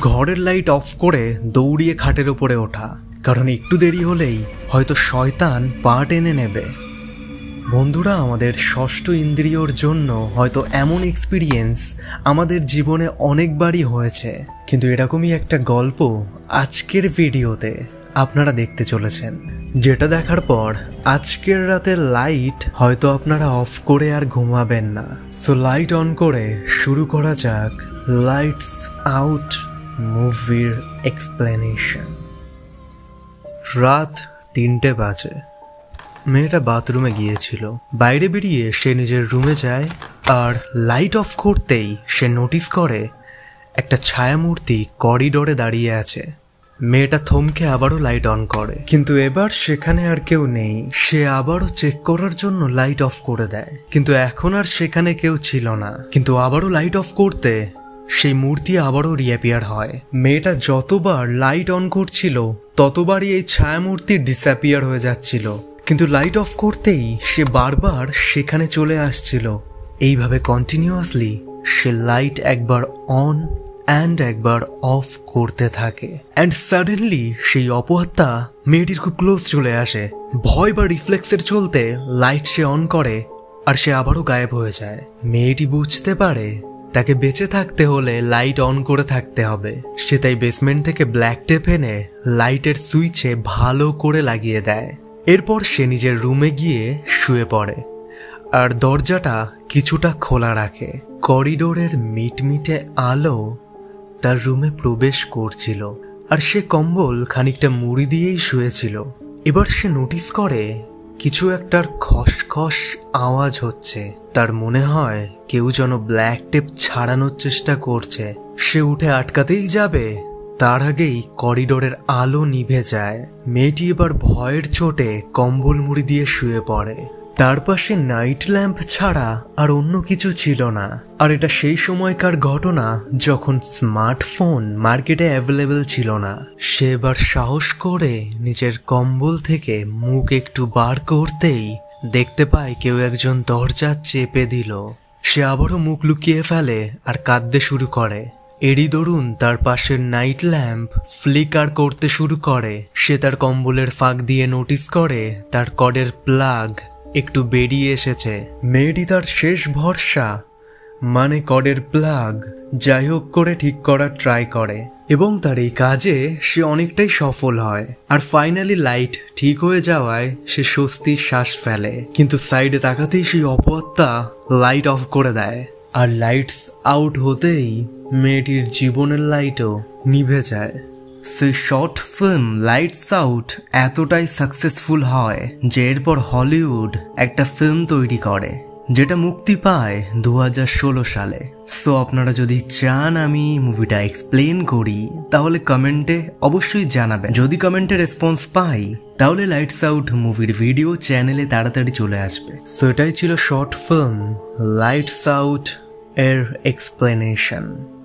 ঘরের light off করে দৌড়িয়ে খাটের উপরে ওঠা, কারণ একটু দেরি হলেই হয়তো শয়তান পা টেনে নেবে। বন্ধুরা, আমাদের ষষ্ঠ ইন্দ্রিয়র জন্য হয়তো এমন এক্সপিরিয়েন্স আমাদের জীবনে অনেকবারই হয়েছে, কিন্তু এরকমই একটা গল্প আজকের ভিডিওতে আপনারা দেখতে চলেছেন, যেটা দেখার পর আজকের রাতের লাইট হয়তো আপনারা অফ করে আর ঘুমাবেন না। সো লাইট অন করে শুরু করা যাক লাইটস আউট মুভির এক্সপ্লেনেশন। রাত 3টে বাজে। মেয়েটা বাথরুমে গিয়েছিল। বাইরে বেরিয়ে সে নিজের রুমে যায়, আর লাইট অফ করতেই সে নোটিস করে একটা ছায়ামূর্তি করিডোরে দাঁড়িয়ে আছে। মেয়েটা থমকে আবারও লাইট অন করে, কিন্তু এবার সেখানে আর কেউ নেই। সে আবারও চেক করার জন্য লাইট অফ করে দেয়, কিন্তু এখন আর সেখানে কেউ ছিল না। কিন্তু আবারও লাইট অফ করতে সেই মূর্তি আবারও রিঅ্যাপিয়ার হয়। মেয়েটা যতবার লাইট অন করছিল ততবারই এই ছায়ামূর্তি ডিসঅ্যাপিয়ার হয়ে যাচ্ছিল, কিন্তু লাইট অফ করতেই সে বারবার সেখানে চলে আসছিল। এইভাবে কন্টিনিউয়াসলি সে লাইট একবার অন অ্যান্ড একবার অফ করতে থাকে। অ্যান্ড সাডেনলি সেই অপহত্যা মেয়েটির খুব ক্লোজ চলে আসে। ভয় বা রিফ্লেক্সের চলতে লাইট সে অন করে, আর সে আবারও গায়েব হয়ে যায়। মেয়েটি বুঝতে পারে তাকে বেঁচে থাকতে হলে লাইট অন করে থাকতে হবে। সে তাই বেসমেন্ট থেকে ব্ল্যাক টেপ এনে লাইটের সুইচে ভালো করে লাগিয়ে দেয়। এরপর সে নিজের রুমে গিয়ে শুয়ে পড়ে, আর দরজাটা কিছুটা খোলা রাখে। করিডোরের মিটমিটে আলো তার রুমে প্রবেশ করছিল, আর সে কম্বল খানিকটা মুড়ি দিয়েই শুয়েছিল। এবার সে নোটিস করে কিছু একটার খসখস আওয়াজ হচ্ছে। তার মনে হয় কেউ যেন ব্ল্যাক টেপ ছাড়ানোর চেষ্টা করছে। সে উঠে আটকাতেই যাবে, তার আগেই করিডোরের আলো নিভে যায়। মেয়েটি এবার ভয়ের চোটে কম্বল মুড়ি দিয়ে শুয়ে পড়ে। তার পাশে নাইট ল্যাম্প ছাড়া আর অন্য কিছু ছিল না। আর এটা সেই সময়কার ঘটনা যখন স্মার্টফোন মার্কেটে অ্যাভেলেবেল ছিল না। সে এবার সাহস করে নিজের কম্বল থেকে মুখ একটু বার করতেই দেখতে পায় কেউ একজন দরজা চেপে দিল। সে আবারও মুখ লুকিয়ে ফেলে আর কাঁদতে শুরু করে। এরই দরুন তার পাশের নাইট ল্যাম্প ফ্লিকার করতে শুরু করে। সে তার কম্বলের ফাঁক দিয়ে নোটিস করে তার কর্ডের প্লাগ একটু বেরিয়ে এসেছে। মেয়েটি তার শেষ ভরসা মানে কর্ডের প্লাগ যাই হোক করে ঠিক করার ট্রাই করে, এবং তার এই কাজে সে অনেকটাই সফল হয়। আর ফাইনালি লাইট ঠিক হয়ে যাওয়ায় সে স্বস্তির শ্বাস ফেলে। কিন্তু সাইডে তাকাতেই সেই অপহত্যা লাইট অফ করে দেয়, আর লাইটস আউট হতেই মেয়েটির জীবনের লাইটও নিভে যায়। সেই শর্ট ফিল্ম লাইটস আউট এতটাই সাকসেসফুল হয় যে এরপর হলিউড একটা ফিল্ম তৈরি করে, যেটা মুক্তি পায় 2016 সালে। সো আপনারা যদি চান আমি মুভিটা এক্সপ্লেন করি তাহলে কমেন্টে অবশ্যই জানাবেন। যদি কমেন্টে রেসপন্স পাই তাহলে লাইটস আউট মুভির ভিডিও চ্যানেলে তাড়াতাড়ি চলে আসবে। সো এটাই ছিল শর্ট ফিল্ম লাইটস আউট এর এক্সপ্লেনেশন।